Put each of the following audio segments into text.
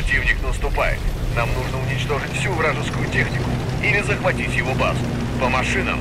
Противник наступает. Нам нужно уничтожить всю вражескую технику или захватить его базу. По машинам.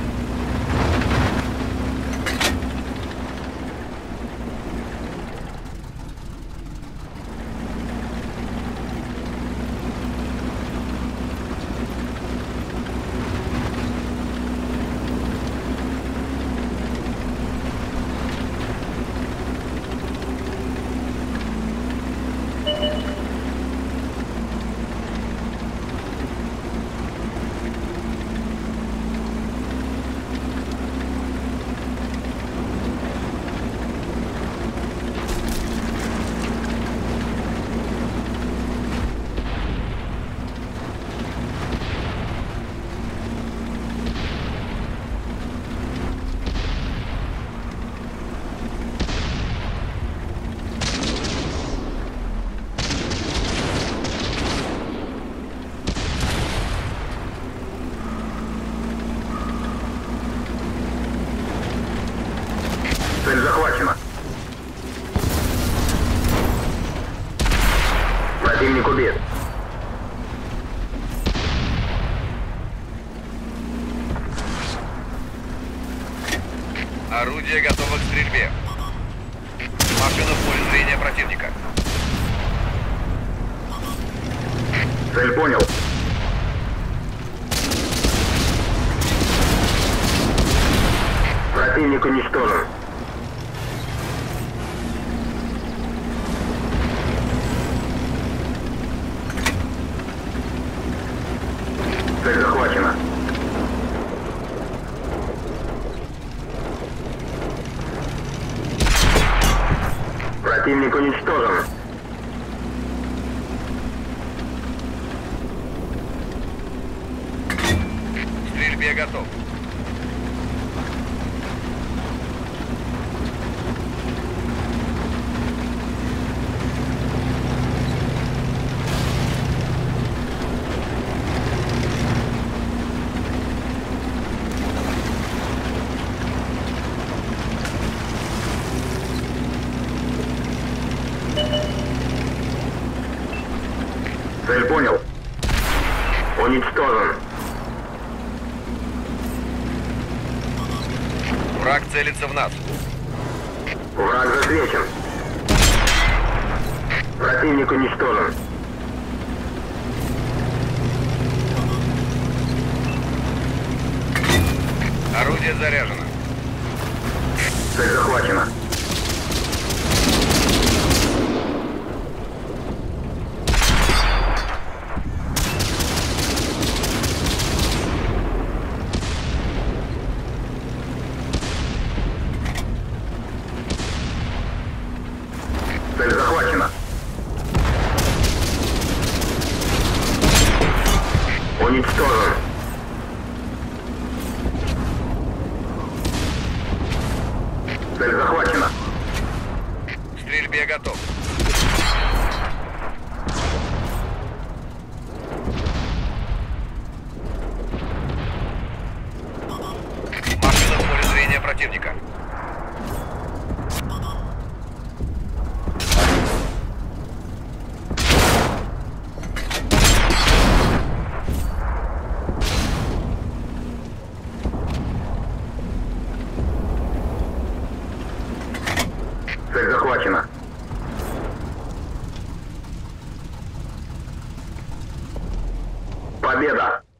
Цель захвачена. Противник убит. Орудие готово к стрельбе. Машина в поле зрения противника. Цель понял. Противник уничтожен. Цель захвачена. Противник уничтожен. К стрельбе готов. Цель понял. Уничтожен. Враг целится в нас. Враг засвечен. Противник уничтожен. Орудие заряжено. Цель захвачена. Цель захвачена. Уничтожен. Цель захвачена. К стрельбе готов. Машина в поле зрения противника. Цель захвачена. Победа!